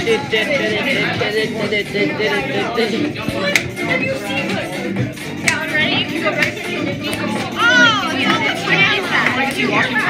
Ready? You can go right to the Oh, you almost ran that.